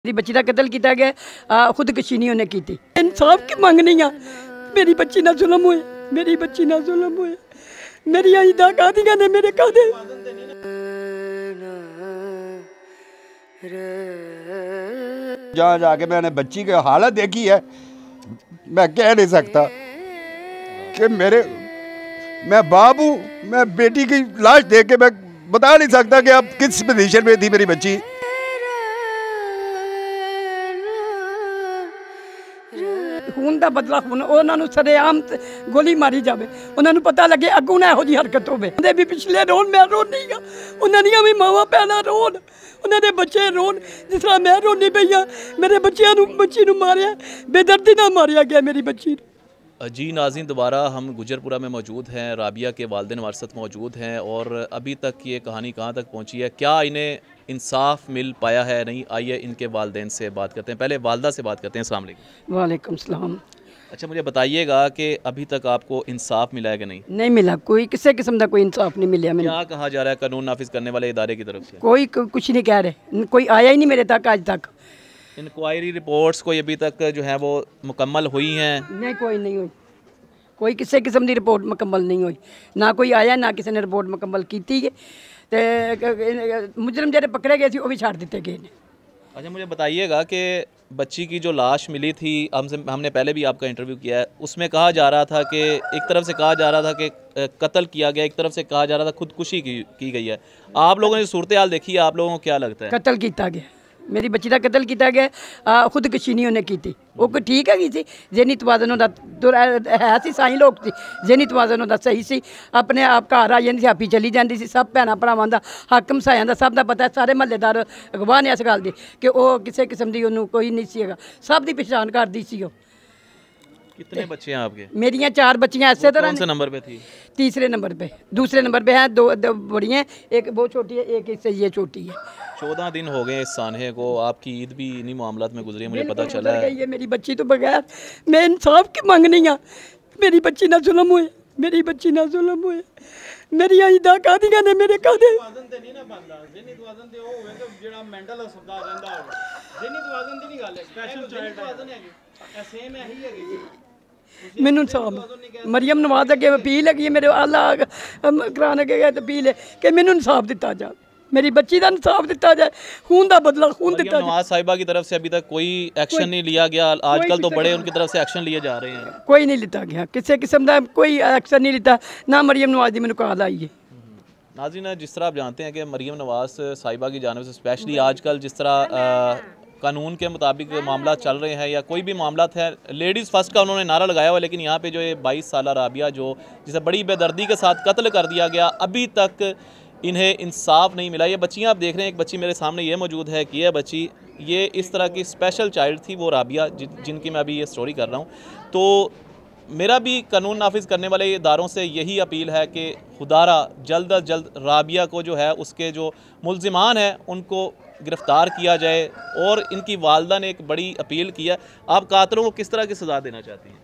मेरी बच्ची का कतल किया गया, खुदकशी नहीं उन्हें की थी। इंसाफ की मंगनी है, मेरी बच्ची ना जुल्म हुए, मेरी बच्ची ना जुल्म हुए, मेरी आईदा कादियां ने मेरे कादे। जहाँ जाके मैंने बच्ची की हालत देखी है, मैं कह नहीं सकता कि मैं बाप हूँ। मैं बेटी की लाश देख के मैं बता नहीं सकता कि अब किस पोजीशन में थी मेरी बच्ची। खून का बदला खून, उन्होंने सरेआम गोली मारी जाए, उन्होंने पता लगे अगू ना यहो जी हरकत हो भी पिछले रोन मैं रोन नहीं गा, उन्होंने भी मावा भैन रोन, उन्होंने बच्चे रोन जिस तरह मैं रोनी पई हाँ। मेरे बच्ची नूं मारिया, बेदर्दी ना मारिया गया मेरी बच्ची। जी नाज़रीन, दोबारा हम गुजरपुरा में मौजूद हैं। राबिया के वालिदैन हमारे साथ मौजूद हैं और अभी तक ये कहानी कहाँ तक पहुँची है, क्या इन्हें इंसाफ मिल पाया है नहीं, आइए इनके वालिदैन से बात करते हैं। पहले वालदा से बात करते हैं। अस्सलाम वालेकुम। वालेकुम सलाम। अच्छा, मुझे बताइएगा कि अभी तक आपको इंसाफ मिला है कि नहीं? नहीं मिला, कोई किसी किस्म का कोई इंसाफ नहीं मिला। मैंने क्या कहा जा रहा है कानून नाफिज करने वाले इदारे की तरफ से? कोई कुछ नहीं कह रहे, कोई आया ही नहीं मेरे तक आज तक। इंक्वायरी रिपोर्ट्स कोई अभी तक जो है वो मुकम्मल हुई हैं? नहीं, कोई नहीं हुई, कोई किसी किस्म की रिपोर्ट मुकम्मल नहीं हुई, ना कोई आया ना किसी ने रिपोर्ट मुकम्मल की थी। मुजरम जरे पकड़े गए थे वो भी छाड़ दिते गए ने। अच्छा, मुझे बताइएगा कि बच्ची की जो लाश मिली थी, हमने पहले भी आपका इंटरव्यू किया है, उसमें कहा जा रहा था कि एक तरफ से कहा जा रहा था कि कत्ल किया गया, एक तरफ से कहा जा रहा था खुदकुशी की गई है। आप लोगों ने सूरत हाल देखी है, आप लोगों को क्या लगता है? कत्ल किया गया, मेरी बच्ची का कत्ल किया गया, खुदकशी नहीं उन्हें की थी। वो कोई ठीक है सी, जेनी तवाजन है सी, साई लोग सी, जेनी तवाजन सही सी, अपने आप घर आई जाती, आपी चली जाती सी, सब भैन भरावां दा हक मसायां दा सब दा पता है, सारे महल्लेदार गवाह ने इस गल दी कि वो किसी किस्म की उन्होंने कोई नहीं सी, सब की पहचान करती सी। कितने बच्चे हैं आपके? मेरियां 4 बच्चियां ऐसे तरह। कौन से नंबर पे थी? तीसरे नंबर पे, दूसरे नंबर पे हैं, दो बड़ी हैं, एक बहुत छोटी है, एक इससे ये छोटी है। 14 दिन हो गए इस सानहे को, आपकी ईद भी इन्हीं मामलात में गुजरी है, मुझे पता चला है। ये मेरी बच्ची तो बगैर, मैं इंसाफ की मंगनी हाँ, मेरी बच्ची ना जुल्म हुए, मेरी बच्ची ना जुल्म हुए, मेरी आईदा कादियां ने मेरे कादे। मैनू इंसाफ, मरियम नवाज अगे अपील है कि मेरे अल्लाह कराने के गए तो अपील है कि मैनू इंसाफ दिता जाए, मेरी बच्ची का इंसाफ दिता जाए, खून का बदला खून दिता जाए। नवाज साहिबा की तरफ से अभी तक कोई एक्शन नहीं लिया गया, आजकल तो बड़े उनकी तरफ से एक्शन लिए जा रहे हैं। कोई नहीं लिया गया, किसी किस्म का कोई एक्शन नहीं लिया, ना मरियम नवाज की मैंने कॉल आई है। नाज़रीन, जिस तरह आप जानते हैं कि मरियम नवाज साहिबा की जानिब से स्पेशली आजकल जिस तरह कानून के मुताबिक मामला चल रहे हैं या कोई भी मामला है, लेडीज़ फर्स्ट का उन्होंने नारा लगाया हुआ, लेकिन यहाँ पे जो ये 22 साल राबिया जो जिसे बड़ी बेदर्दी के साथ कत्ल कर दिया गया, अभी तक इन्हें इंसाफ नहीं मिला। ये बच्चियाँ आप देख रहे हैं, एक बच्ची मेरे सामने ये मौजूद है कि यह बच्ची ये इस तरह की स्पेशल चाइल्ड थी, वो राबिया जिनकी मैं अभी ये स्टोरी कर रहा हूँ। तो मेरा भी कानून नाफिज करने वाले इदारों से यही अपील है कि खुदारा जल्द अज जल्द राबिया को जो है उसके जो मुल्जिमान हैं उनको गिरफ़्तार किया जाए। और इनकी वालदा ने एक बड़ी अपील किया। आप कातलों को किस तरह की सज़ा देना चाहती हैं?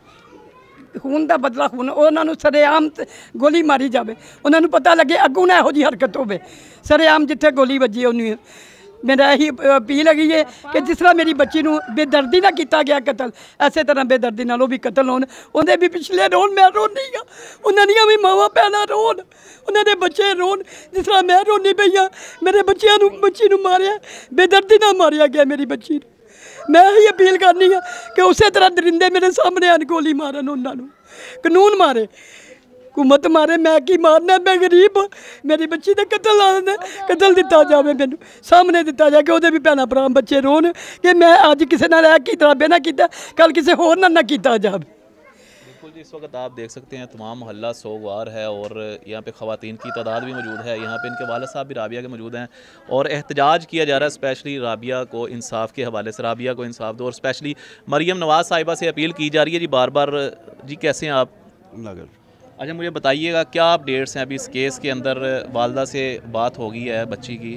खून का बदला खून, उन्होंने सरेआम गोली मारी जाए, उन्होंने पता लगे अगू ना यहो जी हरकत हो सरेआम जिथे गोली वजी उन्हें। मेरा यही अपील है कि जिस तरह मेरी बच्ची नूं बेदर्दी ना किया गया कतल, ऐसे तरह बेदर्दी नाल भी कतल होन, उन्हें भी पिछले रोन मैं रोन नहीं गा, उन्होंने भी मावा भैन रोन, उन्होंने बच्चे रोन जिस तरह मैं रोनी पई हाँ। मेरे बच्ची नूं मारिया, बेदर्दी ना मारिया गया मेरी बच्ची। मैं यही अपील करनी है कि उस तरह दरिंदे मेरे सामने आन गोली मारन, उन्होंने कानून मारे, हुकूमत मारे, मैं की मारना, मैं गरीब, मेरी बच्ची का कतल दिता जाए, मैनू सामने दिता जाए कि वो भी भैन भरा बच्चे रोन कि मैं अज किसी नाल की तराबे ना किया, कल किसी होर ना किया जाए। बिल्कुल जी, इस वक्त आप देख सकते हैं तमाम मोहल्ला सोगवार है और यहाँ पे ख़वातीन की तादाद भी मौजूद है। यहाँ पे इनके वालिद साहब भी राबिया के मौजूद हैं और एहतजाज किया जा रहा है स्पेशली राबिया को इंसाफ के हवाले से, राबिया को इंसाफ दो। और स्पेशली मरियम नवाज साहिबा से अपील की जा रही है। जी बार बार जी, कैसे हैं आप? अच्छा, मुझे बताइएगा क्या अपडेट्स हैं अभी इस केस के अंदर? वालदा से बात हो गई है बच्ची की?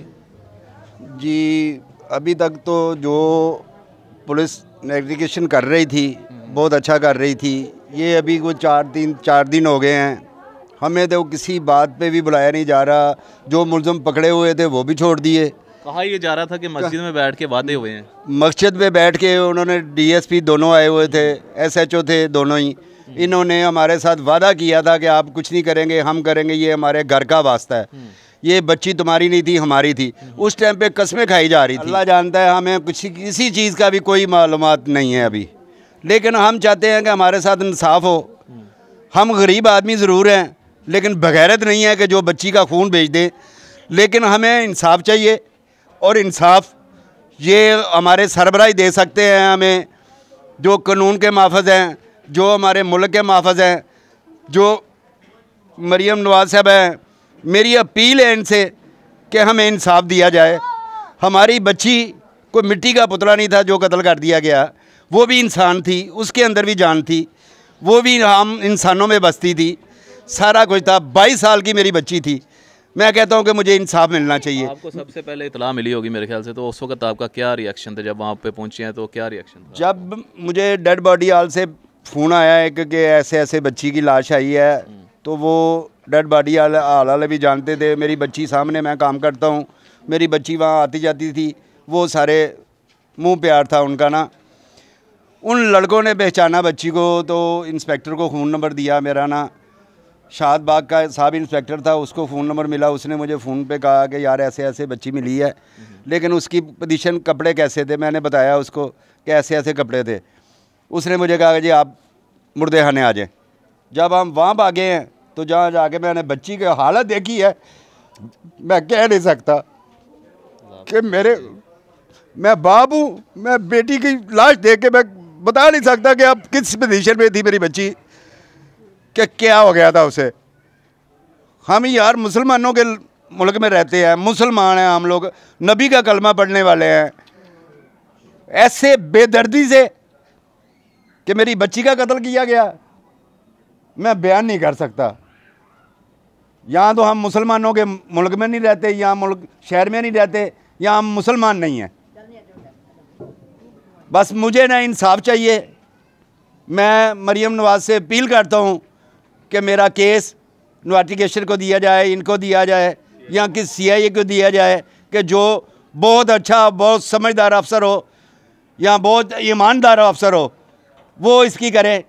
जी अभी तक तो जो पुलिस इन्वेस्टिगेशन कर रही थी बहुत अच्छा कर रही थी। ये अभी कोई 4 दिन हो गए हैं, हमें तो किसी बात पे भी बुलाया नहीं जा रहा। जो मुलज़िम पकड़े हुए थे वो भी छोड़ दिए, کہا یہ جا رہا تھا کہ مسجد میں بیٹھ کے وعدے ہوئے ہیں. مسجد میں بیٹھ کے انہوں نے DSP دونوں آئے ہوئے تھے, SHO تھے دونوں ہی, انہوں نے ہمارے ساتھ وعدہ کیا تھا کہ آپ کچھ نہیں کریں گے, ہم کریں گے, یہ ہمارے گھر کا واسطہ ہے, یہ بچی تمہاری نہیں تھی ہماری تھی. اس ٹائم پہ قسمیں کھائی جا رہی تھی. اللہ جانتا ہے ہمیں کسی چیز کا بھی کوئی معلومات نہیں ہے ابھی, لیکن ہم چاہتے ہیں کہ ہمارے ساتھ انصاف ہو. ہم غریب آدمی ضرور ہیں لیکن بغیرت نہیں ہے کہ جو بچی کا خون بیچ دیں, لیکن ہمیں انصاف چاہیے, اور انصاف یہ ہمارے سربراہ دے سکتے ہیں ہمیں, جو قانون کے محافظ ہیں, جو ہمارے ملک کے محافظ ہیں, جو مریم نواز صاحب ہیں. میری اپیل ہے ان سے کہ ہمیں انصاف دیا جائے. ہماری بچی کوئی مٹی کا پتلا نہیں تھا جو قتل کر دیا گیا, وہ بھی انسان تھی, اس کے اندر بھی جان تھی, وہ بھی ہم انسانوں میں بستی تھی, سارا کچھ تھا. 22 سال کی میری بچی تھی. میں کہتا ہوں کہ مجھے انصاف ملنا چاہیے. آپ کو سب سے پہلے اطلاع ملی ہوگی میرے خیال سے, تو اس وقت آپ کا کیا ریئیکشن تھا جب وہاں پہ پہنچے ہیں, تو کیا ریئیکشن تھا؟ جب مجھے ڈیڈ باڈی ہال سے فون آیا ہے کہ ایسے ایسے بچی کی لاش آئی ہے, تو وہ ڈیڈ باڈی ہال والے بھی جانتے تھے. میری بچی سامنے, میں کام کرتا ہوں, میری بچی وہاں آتی جاتی تھی, وہ سارے منہ پیار تھا ان کا نا. ان لڑکوں نے پہچانا بچی کو, تو انسپیکٹر کو فون نمبر دیا میرا نا, شاد باغ کا صاحب انسپیکٹر تھا, اس کو فون نمبر ملا. اس نے مجھے فون پہ کہا کہ یار ایسے ایسے بچی ملی ہے, لیکن اس کی پوزیشن کپڑے کیسے تھے. میں نے بتایا اس کو کہ ایسے ایسے کپڑے تھے. اس نے مجھے کہا کہ جی آپ مردے خانے آ جائیں. جب ہم وہاں بھاگے ہیں تو جہاں جا کے میں نے بچی کی حالت دیکھی ہے, میں کہہ نہیں سکتا کہ میں باپ ہوں. میں بیٹی کی لاش دیکھ کے میں بتا نہیں سکتا کہ اب کس پوزیشن میں تھی میری بچی, کہ کیا ہو گیا تھا اسے. ہم یار مسلمانوں کے ملک میں رہتے ہیں, مسلمان ہیں ہم لوگ, نبی کا کلمہ پڑھنے والے ہیں. ایسے بے دردی سے کہ میری بچی کا قتل کیا گیا, میں بیان نہیں کر سکتا. یہاں تو ہم مسلمانوں کے ملک میں نہیں رہتے, یہاں ملک شہر میں نہیں رہتے, یہاں ہم مسلمان نہیں ہیں. بس مجھے نہ انصاف چاہیے. میں مریم نواز سے اپیل کرتا ہوں کہ میرا کیس انویسٹیگیشن کو دیا جائے, ان کو دیا جائے, یا کسی CIA کو دیا جائے, کہ جو بہت اچھا, بہت سمجھدار افسر ہو یا بہت ایماندار افسر ہو, وہ اس کی کرے.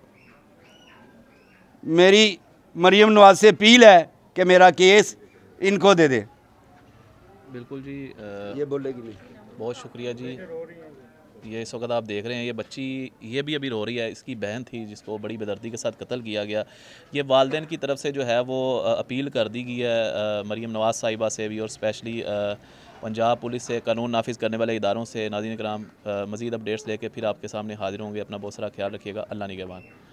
میری مریم نواز سے اپیل ہے کہ میرا کیس ان کو دے دے. بالکل جی, یہ بولے گی نہیں. بہت شکریہ جی. یہ اس وقت آپ دیکھ رہے ہیں یہ بچی, یہ بھی ابھی رو رہی ہے. اس کی بہن تھی جس کو بڑی بے دردی کے ساتھ قتل کیا گیا. یہ والدین کی طرف سے جو ہے وہ اپیل کر دی گئی ہے مریم نواز صاحبہ سے بھی, اور اسپیشلی پنجاب پولیس سے, قانون نافذ کرنے والے اداروں سے. ناظرین کرام, مزید اپڈیٹس لے کے پھر آپ کے سامنے حاضر ہوں گے. اپنا بہت سارا خیال رکھیے گا. اللہ نگہبان.